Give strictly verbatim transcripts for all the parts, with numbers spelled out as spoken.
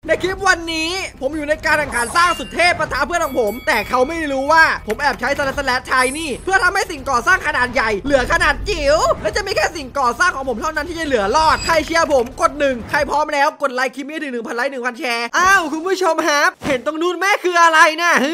ในคลิปวันนี้ผมอยู่ในการแข่งขันสร้างสุดเทพปะทะเพื่อนของผมแต่เขาไม่รู้ว่าผมแอบใช้สแลชสแลชชายนี่เพื่อทำให้สิ่งก่อสร้างขนาดใหญ่เหลือขนาดจิ๋วและจะมีแค่สิ่งก่อสร้างของผมเท่านั้นที่จะเหลือรอดใครเชียร์ผมกดหนึ่งใครพร้อมแล้วกดไลค์คลิปนี้ถึงหนึ่งพันไลค์หนึ่งพันแชร์อ้าวคุณผู้ชมครับเห็นตรงนู้นแม่คืออะไรนะฮึ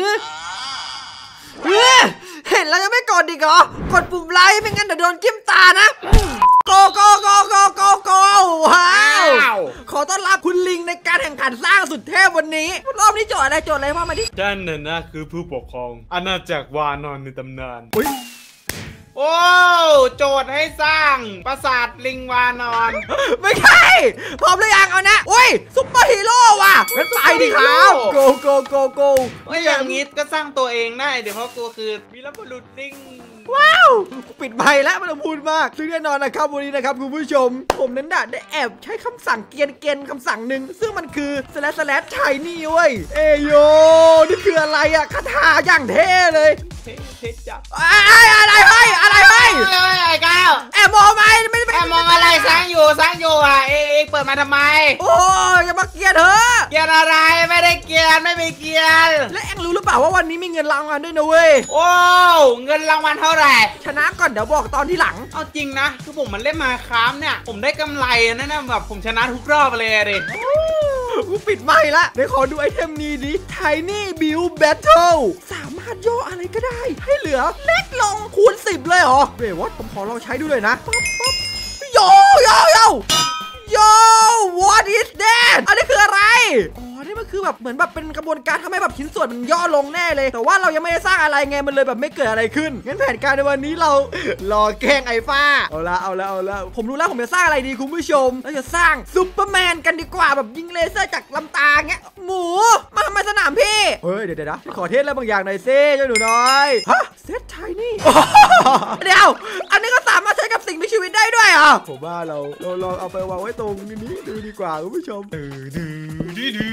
เห็นแล้วยังไม่กดอีกเหรอกดปุ่มไลค์ไม่งั้นเดี๋ยวโดนจิ้มตานะโกโกโกโกโกโกว้าวขอต้อนรับคุณลิงในการแข่งขันสร้างสุดเทพวันนี้รอบนี้โจทย์อะไรโจทย์อะไรมามาดิฉันน่ะนะคือผู้ปกครองอาณาจักรวานอนในตำนานโอ้โจทย์ให้สร้างปราสาทลิงวานอนไม่ใช่พร้อมหรือยังเอานะโอ้ยซุปเปอร์ฮีโร่ว่ะงั้นไปดิครับโกโกโกโกไม่อย่างงี้ก็สร้างตัวเองได้เดี๋ยวเพราะกูคือวีรบุรุษลิงว้าวปิดใบแล้วไม่ต้องพูดมากซึ่งแน่นอนนะครับวันนี้นะครับคุณผู้ชมผมนั้นได้แอบใช้คำสั่งเกียนเกียนคำสั่งหนึ่งซึ่งมันคือสแลชสแลชชายนี่เว้ยเอโยนี่คืออะไรอะคาถาอย่างเท่เลยเท่เท่จับอะไรเฮ้ยอะไรเฮ้ยไอ้ก้าวแอบมองไหมไม่แอบมองอะไรสร้างอยู่สร้างอยู่อ่ะเอ็งเปิดมาทำไมโอ้ยอย่ามาเกียนเถอะเกียนอะไรไม่ได้เกียนไม่มีเกียนและเอ็งรู้หรือเปล่าว่าวันนี้มีเงินรางวัลด้วยนะเว้ยโอ้เงินรางวัลเท่าไหร่ชนะก่อนเดี๋ยวบอกตอนที่หลังเอาจริงนะคือผมมันเล่นมาค้ามเนี่ยผมได้กำไรนั่นนะแบบผมชนะทุกรอบเลยดิกูปิดไม่ละเดี๋ยวขอดูไอเทมนี้ดิ Tiny Build Battle สามารถย่ออะไรก็ได้ให้เหลือเล็กลงคูณสิบเลยเหรอเดี๋ยวว่าผมขอลองใช้ดูเลยนะป๊อปป๊อปโยโยโยโย what is that อันนี้คืออะไรอ๋อนี่มันคือแบบเหมือนแบบเป็นกระบวนการทำให้แบบชิ้นส่วนมันย่อลงแน่เลยแต่ว่าเรายังไม่ได้สร้างอะไรไงมันเลยแบบไม่เกิดอะไรขึ้นงั้นแผนการในวันนี้เรารอแกล้งไอ้ฟ้าเอาละเอาละเอาละผมรู้แล้วผมจะสร้างอะไรดีคุณผู้ชมเราจะสร้างซุปเปอร์แมนกันดีกว่าแบบยิงเลเซอร์จากลำตาเงี้ยหมูมาทำไมสนามพี่เฮ้ยเดี๋ยวเดี๋ยวนะขอเทสอะไรบางอย่างหน่อยซิเจ้าหนูน้อยฮะเซตไทนี่เดี๋ยวอันนี้ก็สามารถใช้กับสิ่งมีชีวิตได้ด้วยอ่ะผมว่าเราเราลองเอาไปวางไว้ตรงนี้ดูดีกว่าคุณผู้ชมดูดูดูดู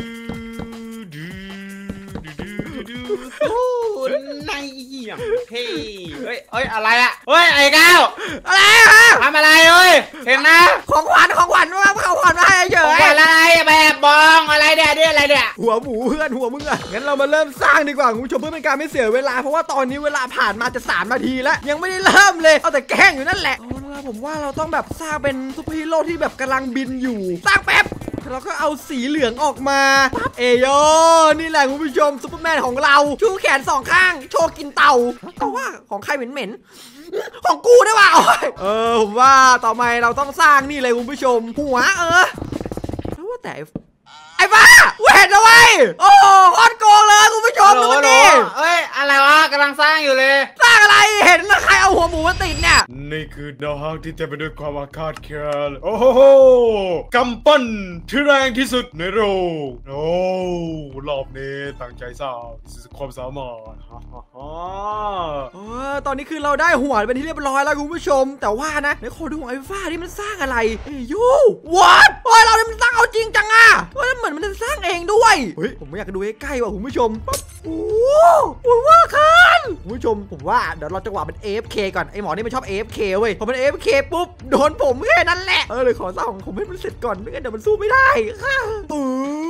โอ้นายเหี้ยเฮ้ยเฮ้ยเฮ้ยอะไรอะเฮ้ยไอ้ก้าวอะไรฮะทำอะไรเฮ้ยเห็นนะของขวัญของขวัญว่าของขวัญมาให้เฉยอะไรแบบบองอะไรเดี๋ยวเดี๋ยวอะไรเดี๋ยวหัวหมูเพื่อนหัวมึงอะงั้นเรามาเริ่มสร้างดีกว่าคุณผู้ชมเพื่อเป็นการไม่เสียเวลาเพราะว่าตอนนี้เวลาผ่านมาจะสามนาทีแล้วยังไม่ได้เริ่มเลยเอาแต่แกล้งอยู่นั่นแหละผมว่าเราต้องแบบสร้างเป็นซุปเปอร์ฮีโร่ที่แบบกำลังบินอยู่สร้างแป๊บเราก็เอาสีเหลืองออกมาปั๊บเอโยนี่แหละคุณผู้ชมซุปเปอร์แมนของเราชูแขนสองข้างโชว์กินเต่าแต่ว่าของใครเหม็นๆของกูได้ป่ะเออผมว่าต่อไปเราต้องสร้างนี่เลยคุณผู้ชมหัวเออแล้วว่าแต่ไอ้บ้าเห็นเอาไว้โอ้โหโคตรโกงเลยคุณผู้ชมดูนี่เอ้ยอะไรวะกำลังสร้างอยู่เลยสร้างอะไรเห็นแล้วใครเอาหัวหมูมาติดเนี่ยนี่คือดาวที่จะไปด้วยความอาฆาตแค้นโอ้โหกำปั้นที่แรงที่สุดในโลกโอ้รอบนี้ตั้งใจสร้างความสามารถฮ่าฮ่าฮ่าเออตอนนี้คือเราได้หัวเป็นที่เรียบร้อยแล้วคุณผู้ชมแต่ว่านะเดี๋ยวขอดูของไอ้ฟ้าที่มันสร้างอะไรเอ้ยยูวัดโอ้ยเราเนี่ยมันสร้างเอาจริงจังอะเฮ้ยเหมือนมันจะสร้างเองด้วยเฮ้ยผมไม่อยากดูใกล้ๆว่ะคุณผู้ชมปั๊บโอ้โหว่าคันคุณผู้ชมผมว่าเดี๋ยวเราจังหวะเป็น เอ เอฟ เค ก่อนไอ้หมอนี่มันชอบ เอ เอฟ เค เว้ยพอเป็น เอ เอฟ เค ปุ๊บโดนผมแค่นั้นแหละเออเลยขอสร้างของผมให้มันเสร็จก่อนไม่งั้นเดี๋ยวมันสู้ไม่ได้ค่ะอู้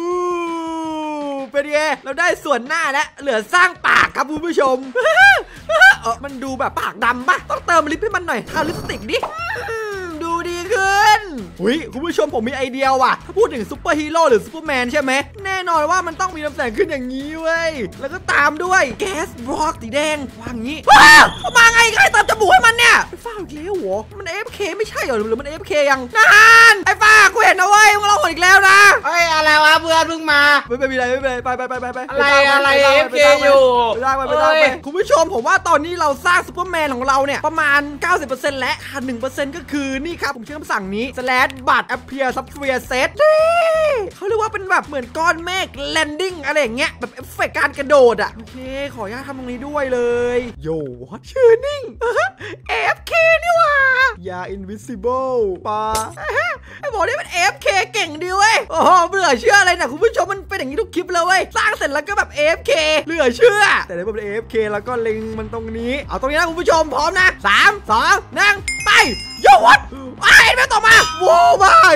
เป็นไงเราได้ส่วนหน้าแล้วเหลือสร้างปากครับคุณผู้ชมเออมันดูแบบปากดำป่ะต้องเติมลิปให้มันหน่อยทาลิปสติกดิดูดีขึ้นอุ้ยคุณผู้ชมผมมีไอเดียว่ะถ้าพูดถึงซุปเปอร์ฮีโร่หรือซุปเปอร์แมนใช่ไหมแน่นอนว่ามันต้องมีลำแสงขึ้นอย่างนี้เว้ยแล้วก็ตามด้วยแก๊สบล็อกสีแดงวางงี้มาไงใครเติมจมูกให้มันเนี่ยไอ้ฟ้าอีกแล้วเหรอมัน เอ เอฟ เค ไม่ใช่เหรอหรือมัน เอ เอฟ เค ยังนานไอ้ฟ้ากูเห็นนะเว้ยมึงเราหดอีกแล้วนะเฮ้ยอะไรวะเพื่อนเพิ่งมาไม่เป็นไรไม่เป็นไรไปไปไปไปไปอะไรอะไร เอ เอฟ เค อยู่ไปได้ไปได้ไปคุณผู้ชมผมว่าตอนนี้เราสร้างซุปเปอร์แมนของเราเนี่ยประมาณ เก้าสิบเปอร์เซ็นต์ และขาด หนึ่งเปอร์เซ็นต์ ก็คือนี่ครับผมใช้คำสั่งนี้ slash บัตร appear software set เขาเรียกว่าเป็นแบบเหมือนก้อนเมฆ landing อะไรอย่างเงี้ยแบบเอฟเฟกต์การกระโดดอ่ะโอเคขออนุญาตทำตรงนี้ด้วยเลยโย่วัดชื่อนิ่ง เอ เอฟ เค นี่ว่ะยา invisible ปะไอ้บอกนี่มัน เอ เอฟ เค เก่งดีเว้ยโอ้โหเบื่อเชื่ออะไรเนี่ยคุณผู้ชมมันเป็นอย่างนี้ทุกคลิปเลยเว้ยสร้างเสร็จแล้วก็แบบ เอ เอฟ เค เหลือเชื่อแต่ในแบบ เอ เอฟ เค แล้วก็เล็งมันตรงนี้เอาตรงนี้นะคุณผู้ชมพร้อมนะสามสองหนึ่งไปโยวัดไอ้แม่ต่อมาโว้ my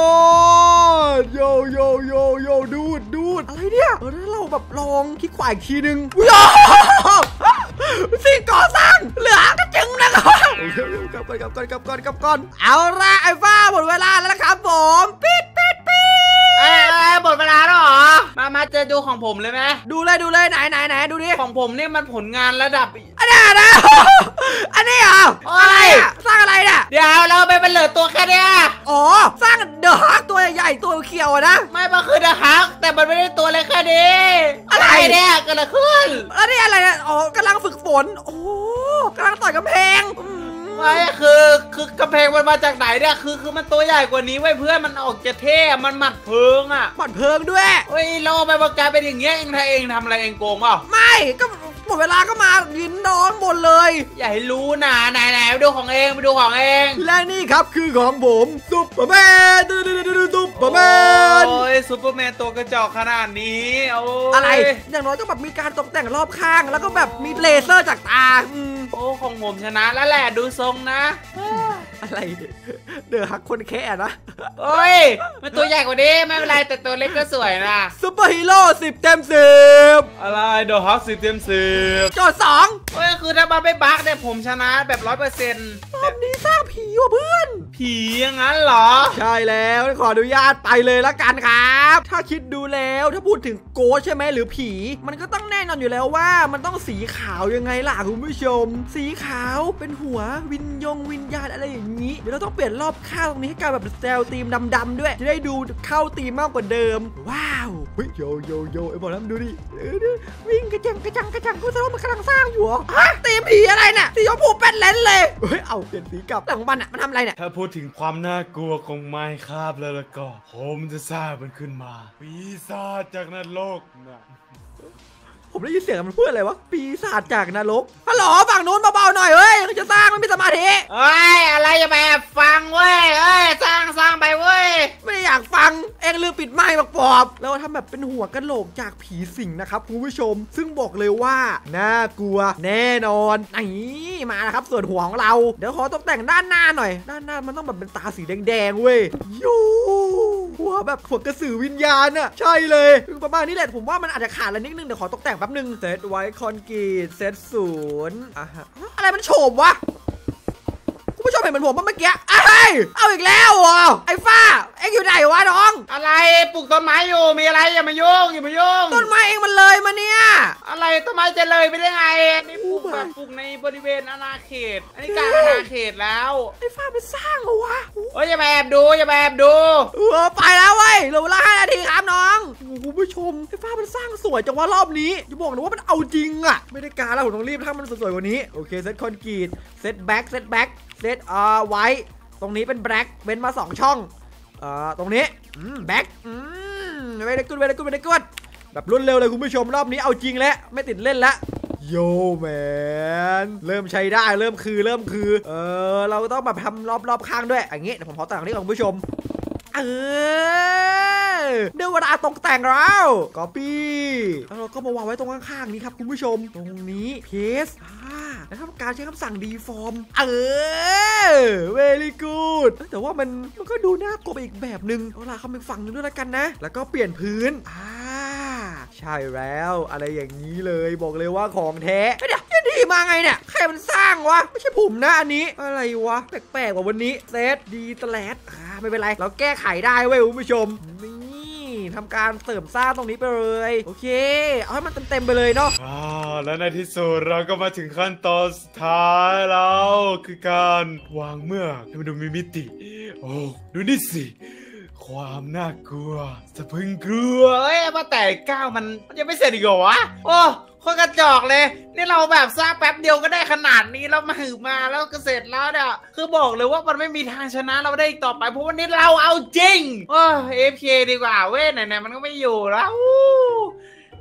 god โยโยโยโยดูดดูดอะไรเนี่ยเออถ้าเราแบบลองคลิกขวาอีกทีนึงโยสิ่งก่อสร้างเหลือกระจึงนะครับกลับก่อนกลับก่อนกลับก่อนกลับก่อนเอาละไอ้ฟ้าหมดเวลาแล้วนะครับผมปิดปิดปิดเอ้ยหมดเวลาแล้วเหรอมามาเจอดูของผมเลยไหมดูเลยดูเลยไหนไหนไหนดูดิของผมนี่มันผลงานระดับอันนี้นะอันนี้เหรออะไรอะสร้างอะไรเนี่ยเดี๋ยวเราไปเป็นเหลือตัวแค่เนี้ยอ๋อสร้างเดอะฮักตัวใหญ่ตัวเขียวนะไม่มันคือเดอะฮักแต่มันไม่ได้ตัวเล็กแค่นี้อะไรเนี่ยเกิดอะไรขึ้นแล้วนี่อะไรอ๋อกำลังฝึกฝนโอ้กำลังต่อยกำแพงไม่คือคือกำแพงมันมาจากไหนเนี่ยคือคือมันตัวใหญ่กว่านี้ไว้เพื่อนมันออกจะเท่มันหมัดเพิงอ่ะหมัดเพิงด้วยเฮ้ยเราไปประกาศเป็นอย่างเงี้ยเองทำเองทำอะไรเองโกงเปล่าไม่ก็หมดเวลาก็มายินน้องบนเลยอย่าให้รู้นะไหนไหนไปดูของเองไปดูของเองและนี่ครับคือของผมซุปเปอร์แมนดูดูดูดูซุปเปอร์แมนโอ้ยซุปเปอร์แมนตัวกระจอกขนาดนี้โอ้อะไรอย่างน้อยก็แบบมีการตกแต่งรอบข้างแล้วก็แบบมีเลเซอร์จากตาโอ้ของผมชนะแล้วแหละดูทรงนะอะไรเดือดฮักคนแค่นะโอ้ยมันตัวใหญ่กว่านี้ไม่เป็นไรแต่ตัวเล็กก็สวยนะซุปเปอร์ฮีโร่สิบเต็มสิบอะไรเดือดฮักสิบเต็มสิบโจทย์สองเฮ้ยคือถ้ามาไม่บั๊กเนี่ยผมชนะแบบร้อยเปอร์เซ็นต์แบบนี้สร้างผีว่ะเพื่อนผีอย่างนั้นเหรอใช่แล้วขออนุญาตไปเลยละกันครับถ้าคิดดูแล้วถ้าพูดถึงโกสใช่ไหมหรือผีมันก็ต้องแน่นอนอยู่แล้วว่ามันต้องสีขาวยังไงล่ะคุณผู้ชมสีขาวเป็นหัววิญญงวิญญาณอะไรอย่างนี้เดี๋ยวเราต้องเปลี่ยนรอบข้างตรงนี้ให้กลายแบบสไตล์ธีมดำๆด้วยจะได้ดูเข้าธีมมากกว่าเดิมว้าวเฮ้ยโยโยโยไอ้บอลนั้นดูดิวิ่งกระจังกระจังกระจังกูจะว่ามันกำลังสร้างอยู่ฮะธีมผีอะไรเนี่ยสีชมพูแป้นเลนเลยเฮ้ยเอาเปลี่ยนสีกลับแต่ของมันอ่ะมันทำอะไรเนี่ยถ้าพูดถึงความน่ากลัวของไม้คาบแล้วแล้วก็ผมจะสร้างมันขึ้นมาปีศาจจากนรกนะผมได้ยินเสียงมันพูดอะไรวะปีศาจจากนรกฮัลโหลฝั่งนู้นเบาๆหน่อยเฮ้ยจะสร้างไม่มีสมาธิเฮ้ยอะไรจะไปฟังเว้ยเฮ้ยสร้างสร้างไปเว้ยไม่อยากฟังเองลืมปิดไมค์ปอบๆแล้วทำแบบเป็นหัวกะโหลกจากผีสิงนะครับคุณผู้ชมซึ่งบอกเลยว่าน่ากลัวแน่นอนนี่มาแล้วครับส่วนหัวของเราเดี๋ยวขอตกแต่งด้านหน้าหน่อยด้านหน้ามันต้องแบบเป็นตาสีแดงๆเว้ยยูหัวแบบหัวกระสือวิญญาณอะใช่เลยประมาณนี้แหละผมว่ามันอาจจะขาดอะไรนิดนึงเดี๋ยวขอตกแต่งแป๊บนึงเซตไว้คอนกรีตเซตศูนย์อะฮะอะไรมันโฉบวะคุณผู้ชมเห็นเหมือนผมเมื่อกี้ไอ้เอาอีกแล้วอ่ะไอ้ฟ้าเอ็งอยู่ไหนวะน้องอะไรปลูกต้นไม้อยู่มีอะไรอย่ามายุ่งอย่ามายุ่งต้นไม้เองมันเลยมาเนี่ยอะไรต้นไม้จะเลยไปได้ไงนี่ปลูกแบบปลูกในบริเวณอาณาเขตอันนี้การอาณาเขตแล้วไอ้ฟ้ามันสร้างเหรอวะโอ้ยอย่ามาแอบดูอย่ามาแอบดูเออไปแล้วเว้ยเหลือเวลาห้านาทีครับน้องคุณผู้ชมไอ้ฟ้ามันสร้างสวยจังว่ารอบนี้จะบอกนะว่ามันเอาจริงอ่ะไม่ได้การแล้วผมต้องรีบทำมันสวยๆกว่านี้โอเคเซตคอนกรีตเซตแบ็กเซตแบ็กเซตอ่าไว้ตรงนี้เป็นแบล็กเว้นมาสองช่องอ่าตรงนี้อืมแบ็กอืมไม่ได้กุดไม่ได้กุดไม่ได้กุดแบบรวดเร็วเลยคุณผู้ชมรอบนี้เอาจริงแล้วไม่ติดเล่นแล้วโยแมนเริ่มใช้ได้เริ่มคือเริ่มคือเออเราต้องแบบทำรอบๆข้างด้วยอย่างงี้เดี๋ยวผมขอแต่งนี้ก่อนคุณผู้ชมเออเดี๋ยวเวลาตกแต่งแล้วก๊อปปี้แล้วเราก็มาวางไว้ตรงข้างๆนี้ครับคุณผู้ชมตรงนี้เพสอ่าแล้วทำการใช้คำสั่งดีฟอร์มเออเวลี่กูดแต่ว่ามันมันก็ดูน่ากลัวไปอีกแบบนึงเอาล่ะเข้าไปฝั่งนึงด้วยแล้วกันนะแล้วก็เปลี่ยนพื้นอ่าใช่แล้วอะไรอย่างนี้เลยบอกเลยว่าของแท้เดี๋ยวจะดีมาไงเนี่ยใครมันสร้างวะไม่ใช่ผมนะอันนี้อะไรวะแปลกๆกว่าวันนี้เซตดีตแลดอ่าไม่เป็นไรเราแก้ไขได้เว้ยคุณผู้ชมนี่ทำการเสริมสร้างตรงนี้ไปเลยโอเคเอาให้มันเต็มๆไปเลยเนาะอ่าและในที่สุดเราก็มาถึงขั้นตอนสุดท้ายแล้วคือการวางเมือกให้มันดูมีมิติโอ้ดูนี่สิความน่ากลัวสะพึงกลัวเอ้ยมาแต่ก้าวมันยังไม่เสร็จอีกเหรอวะโอ้คนกระจอกเลยนี่เราแบบสร้างแป๊บเดียวก็ได้ขนาดนี้แล้วมาหือมาแล้วก็เสร็จแล้วเนี่ยคือบอกเลยว่ามันไม่มีทางชนะเราได้อีกต่อไปเพราะวันนี้เราเอาจริงโอ้เอฟเคดีกว่าเว้ยไหนๆมันก็ไม่อยู่แล้ว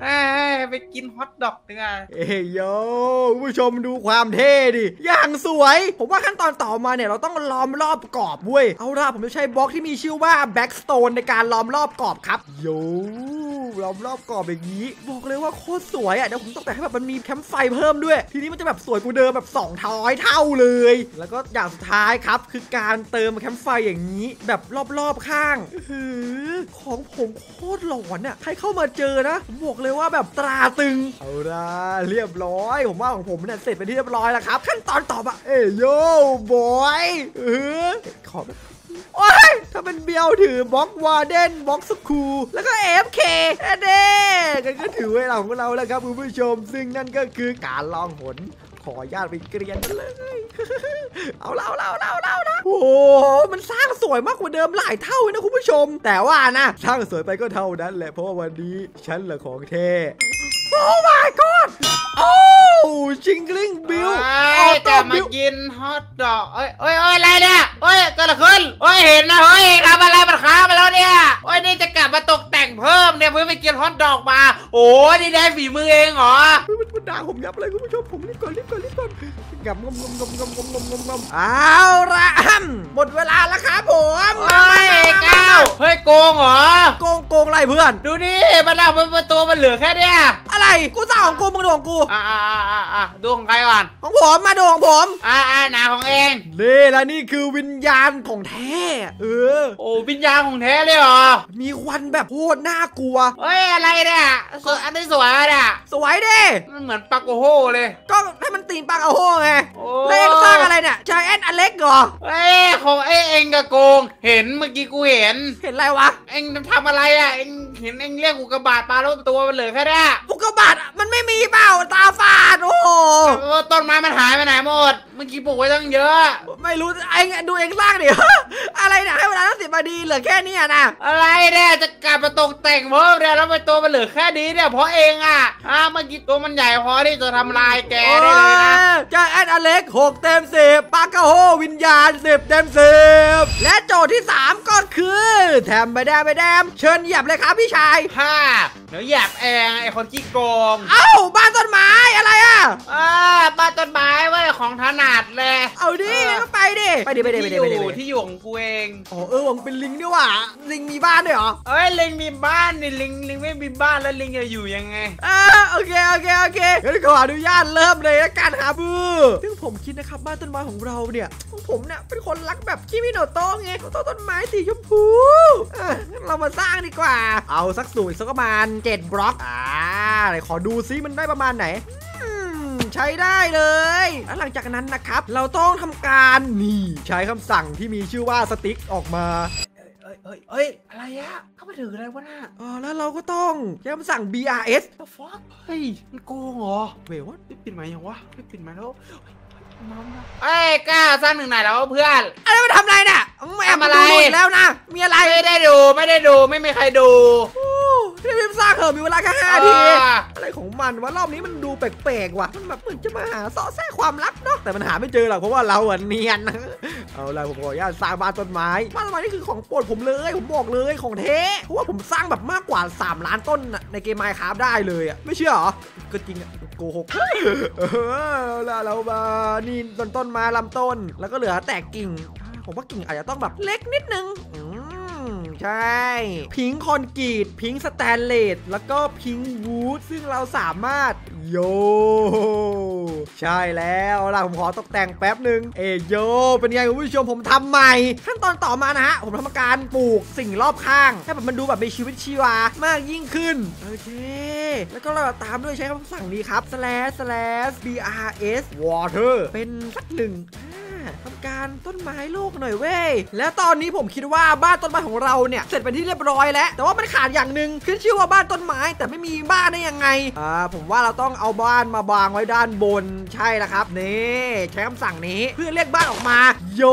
เอ้ยไปกินฮอทดอกดีกว่าเอ้ยโยคุณผู้ชมดูความเท่ดิอย่างสวยผมว่าขั้นตอนต่อมาเนี่ยเราต้องล้อมรอบกรอบเว้ยเอาล่ะผมจะใช้บล็อกที่มีชื่อว่าแบ็กสโตนในการล้อมรอบกรอบครับโยล้อมรอบกรอบอย่างนี้บอกเลยว่าโคตรสวยอ่ะเดี๋ยวผมต้องแต่งให้แบบมันมีแคมป์ไฟเพิ่มด้วยทีนี้มันจะแบบสวยกว่าเดิมแบบสองร้อยเท่าเลยแล้วก็อย่างสุดท้ายครับคือการเติมแคมป์ไฟอย่างนี้แบบรอบๆข้างหือของผมโคตรหลอนอ่ะใครเข้ามาเจอนะผมบอกเลยว่าแบบตราตึงเอาล่ะเรียบร้อยผมว่าของผมเนี่ยเสร็จไปที่เรียบร้อยแล้วครับขั้นตอนต่อมาเอ้ยโย่บอยเออขอโอ้ยถ้าเป็นเบียวถือบล็อกวาร์เดนบล็อกสคูแล้วก็ เอ เอฟ เค เด้กันก็ถือเวลาของเราแล้วครับคุณผู้ชมซึ่งนั่นก็คือการลองหนขอญาตไปเกรียนกันเลยเอาเล่าเล่าเล่าเล่านะโอ้โหมันสร้างสวยมากกว่าเดิมหลายเท่าเลยนะคุณผู้ชมแต่ว่านะสร้างสวยไปก็เท่านั้นแหละเพราะว่าวันนี้ฉันแหละของแท้โอ้ my god โอ้ชิงลิงบิลจะมากินฮอทดอกเอ้ยเอ้ยอะไรเนี่ยเอ้ยเกิดอะไรขึ้นเอ้ยเห็นนะเฮ้ยทำอะไรมันค้ามาแล้วเนี่ยเอ้ยนี่จะกลับมาตกแต่งเพิ่มเนี่ยเพื่อไปกินฮอทดอกมาโอ้นี่ได้ฝีมือเองเหรอมันด่าผมยับเลยคุณผู้ชมผมรีบก่อนรีบก่อนรีบก่อนกับงมงมงมงมงมงมงมงเอาละหมดเวลาแล้วครับผมเฮ้ยก้าวเฮ้ยโกงเหรอโกงโกงอะไรเพื่อนดูนี่มันเอามันตัวมันเหลือแค่เนี้ยอะไรกูสร้างของกูมึงดูของกูอ่าอ่าอ่าอ่าดูของใครก่อนของผมมาดูของผมอ่าอ่าหนาของเองนี่และนี่คือวิญญาณของแท้เออโอ้วิญญาณของแท้เลยเหรอมีควันแบบโคตรน่ากลัวเฮ้ยอะไรเนี่ยสวยอันนี้สวยเนี่ยสวยดิมันเหมือนปลาโกโฮเลยก็ให้มันตีนปลาโกโฮไงแล้วเองสร้างอะไรเนี่ยชายแอนอเล็กเหรอเอ้ยของเอ้เองกะโกงเห็นเมื่อกี้กูเห็นเห็นอะไรวะเองทำอะไรอ่ะเองเห็นเองเรียกอุกกาบาตปลาแล้วตัวมันเหลือแค่นี้อุกกาบาตมันไม่มีเปล่าตาฝาดโอ้โหต้นไม้มันหายไปไหนหมดเมื่อกี้ปลูกไว้ตั้งเยอะไม่รู้เองดูเองสร้างดิ อะไรเนี่ยให้เวลาตั้งสิบนาทีเหลือแค่นี้นะอะไรเนี่ยจะกลับมาตกแต่งเพิ่มเนี่ยแล้วไปตัวมันเหลือแค่นี้เนี่ยเพราะเองอ่ะอ่าเมื่อกี้ตัวมันใหญ่พอที่จะทำลายแกได้เลยนะเจ้าแอนอเล็กหกเต็มสิบปากกาโฮวิญญาณสิบเต็มสิบและโจทย์ที่สามก็คือแถมไปแดมไปแดมเชิญเหยียบเลยครับพี่ชายฮ่าเดี๋ยวเหยียบเองไอคนขี้โกงเอ้าบ้านต้นไม้อะไรอ่ะอ่าบ้านต้นไม้ไว้ของถนัดเลยเอาดิก็ไปดิไปดิไปดิไปดิไปดิที่อยู่ของกูเองอ๋อเออผมเป็นลิงด้วยว่ะลิงมีบ้านด้วยเหรอเอ้ยลิงมีบ้านนี่ลิงลิงไม่มีบ้านแล้วลิงจะอยู่ยังไงอ่าโอเคโอเคโอเคงั้นขออนุญาตเริ่มเลยละกันครับบูซึ่งผมคิดนะครับบ้านต้นไม้ของเราเนี่ยผมเนี่ยเป็นคนรักแบบคิมิโนโตะไงต้นต้นไม้สีชมพูอ่ะงั้นเรามาสร้างดีกว่าเอาสักสูตรสักประมาณเจ็ดบล็อกอ่าไหนขอดูซิมันได้ประมาณไหนใช้ได้เลยแล้วหลังจากนั้นนะครับเราต้องทำการนี่ใช้คำสั่งที่มีชื่อว่าสติ๊กออกมาเอ้ยเอ้ยเอ้ยอะไรอะเข้ามาถืออะไรวะน่ะอ๋อแล้วเราก็ต้องใช้คำสั่ง บี อาร์ เอส the fuck เฮ้ยมันโกงเหรอเว้ยวะปิดไหมยังวะปิดไหมแล้วเอ้ยกล้าสร้างหนึ่งไหนแล้วเพื่อนอะไรมาทำอะไรน่ะแอบมาดูแล้วนะมีอะไรไม่ได้ดูไม่ได้ดูไม่มีใครดูรีบสร้างเถอะมีเวลาแค่ห้านาทีอะไรของมันวะรอบนี้มันดูแปลกๆว่ะมันแบบเหมือนจะมาหาเสาะแทรกความลับเนาะแต่มันหาไม่เจอหรอกเพราะว่าเราอ่ะเนียนเอาละผมขออนุญาตสร้างบ้านต้นไม้บ้านต้นไม้นี่คือของโปรดผมเลยผมบอกเลยของเทเพราะว่าผมสร้างแบบมากกว่าสามล้านต้นในเกม Minecraft ได้เลยอ่ะไม่เชื่อเหรอก็จริงอ่ะโกหกเออแล้วเรามานี่ต้นต้นมาลำต้นแล้วก็เหลือแตกกิ่งผมว่ากิ่งอาจจะต้องแบบเล็กนิดนึงใช่พิงค์คอนกรีตพิงค์สแตนเลสแล้วก็พิงค์วูดซึ่งเราสามารถโยใช่แล้วล่ะผมขอตกแต่งแป๊บหนึ่งเอโยเป็นไงคุณผู้ชมผมทำใหม่ขั้นตอนต่อมานะฮะผมทำการปลูกสิ่งรอบข้างให้แบบมันดูแบบมีชีวิตชีวามากยิ่งขึ้นโอเคแล้วก็เราตามด้วยใช้คำสั่งนี้ครับ slash slash brs water เป็นสักหนึ่งทำการต้นไม้โลกหน่อยเว้ยแล้วตอนนี้ผมคิดว่าบ้านต้นไม้ของเราเนี่ยเสร็จเป็นที่เรียบร้อยแล้วแต่ว่ามันขาดอย่างหนึ่งขึ้นชื่อว่าบ้านต้นไม้แต่ไม่มีบ้านได้ยังไงอ่าผมว่าเราต้องเอาบ้านมาบางไว้ด้านบนใช่แล้วครับนี่ใช้คำสั่งนี้เพื่อเรียกบ้านออกมาโย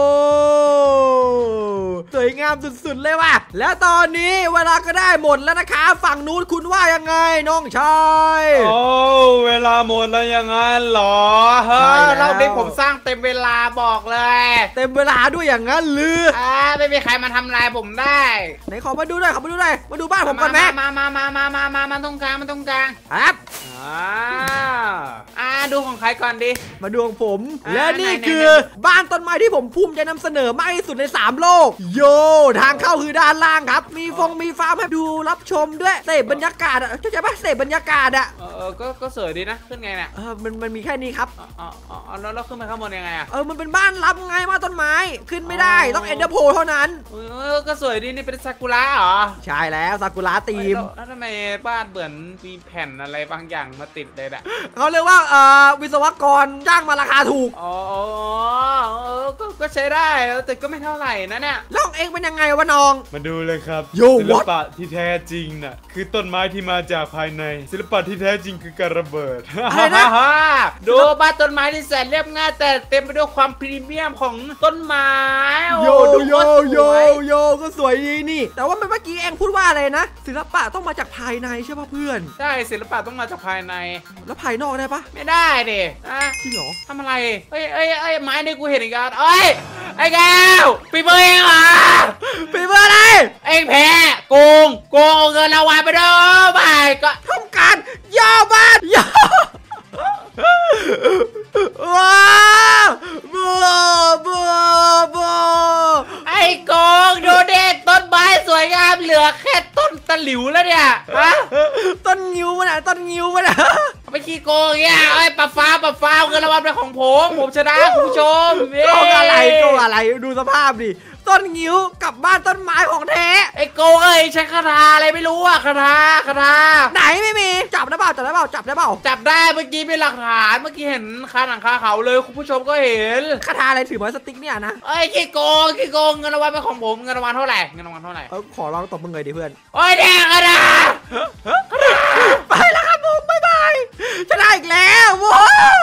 สวยงามสุดๆเลยว่ะแล้วตอนนี้เวลาก็ได้หมดแล้วนะคะฝั่งนู้นคุณว่ายังไงน้องชายโอ้เวลาหมดแล้วยังไงหรอเฮ้ยรอบนี้ผมสร้างเต็มเวลาบอกเลยเต็มเวลาด้วยอย่างนั้นหรืออ่าไม่มีใครมาทำลายผมได้ไหนขอมาดูหน่อยขอมาดูหน่อยมาดูบ้านผมก่อนไหมมามามามามามามาตรงกลางมาตรงกลางครับอ่าอ่าดูของใครก่อนดิมาดูของผมอ่าและนี่ไหนๆคือบ้านต้นไม้ที่ผมภูมิใจนำเสนอมากที่สุดในสามโลกโยทางเข้าคือด้านล่างครับมีฟงมีฟาร์มให้ดูรับชมด้วยเสพบรรยากาศอ่ะเข้าใจปะเสพบรรยากาศอ่ะเออเออก็ก็สวยดีนะขึ้นไงเนี่ยเออมันมันมีแค่นี้ครับอ๋ออ๋ออ๋อแล้วเราขึ้นไปข้างบนยังไงอะเออมันเป็นบ้านรับไงบ้านต้นไม้ขึ้นไม่ได้อ๋อต้องเอ็นเดอร์โพเท่านั้นเออก็สวยดีนี่เป็นซากุระเหรอใช่แล้วซากุระธีมแล้วแล้วทำไมบ้านเหมือนมีแผ่นอะไรบางอย่างมาติดเลยน่ะเขาเรียกว่าเอ่อวิศวกรจ้างมาราคาถูกอ๋อเออก็ก็ใช้ได้แต่ก็ไม่เท่าไหร่นะเนี่ยแล้วของเองเป็นยังไงวะน้องมาดูเลยครับโย่ศิล what? ปะที่แท้จริงน่ะคือต้นไม้ที่มาจากภายใน ศิลปะที่แท้จริงคือการระเบิดอะไรนะฮ่าดูบ้านต้นไม้ที่แสนเรียบง่ายแต่เต็มไปด้วยความพรีเมียมของต้นไม้โอ้โยดูโยว่าสโยวยโยก็สวยดีนี่ แต่ว่าเมื่อกี้เองพูดว่าอะไรนะ ศิลปะต้องมาจากภายในใช่ป่ะเพื่อนใช่ศิลปะต้องมาจากภายในแล้วภายนอกได้ปะไม่ได้ดิอ่ะจริงเหรอทำอะไรเอ้ยเอ้ยเอ้ยไม้นี่กูเห็นอีกแล้วเอ้ยไอ้แก้วปีเบอร์เองเหรอปีเบอร์อะไรเองแพ้โกงโกงเอาเงินเราไว้ไปด้วยไปก็ทำการย่อบ้านย่อว้าวบัวบัวบัวไอ้โกงดูเด็ดต้นไม้สวยงามเหลือแค่ต้นตะหลิวแล้วเนี่ยฮะต้นงิ้วมันอ่ะต้นงิ้วมันอ่ะไปขี้โกงเนี่ยไอ้ยปลาฟ้าปลาฟ้าเอาเงินรางวัลเป็นของผม ผมชนะคุณผู้ชมโกงอะไรโกงอะไรดูสภาพดิต้นงิ้วกับบ้านต้นไม้ของแท้ไอ้โกงเอ้ยใช้คาถาอะไรไม่รู้อะคาถาคาถาไหนไม่มีจับได้เปล่าจับได้เปล่าจับได้เปล่าจับได้เมื่อกี้เป็นหลักฐานเมื่อกี้เห็นคาหนังคาเขาเลยคุณผู้ชมก็เห็นคาถาอะไรถือไม้สติ๊กเนี่ยนะเอ้ยขี้โกงขี้โกงเงินรางวัลเป็นของผมเงินรางวัลเท่าไหร่เงินรางวัลเท่าไหร่เออขอลองตบมือหน่อยดิเพื่อนโอ้ยแดงอะนะไปแล้วครับผมบ๊ายบายชนะอีกแล้วว้าว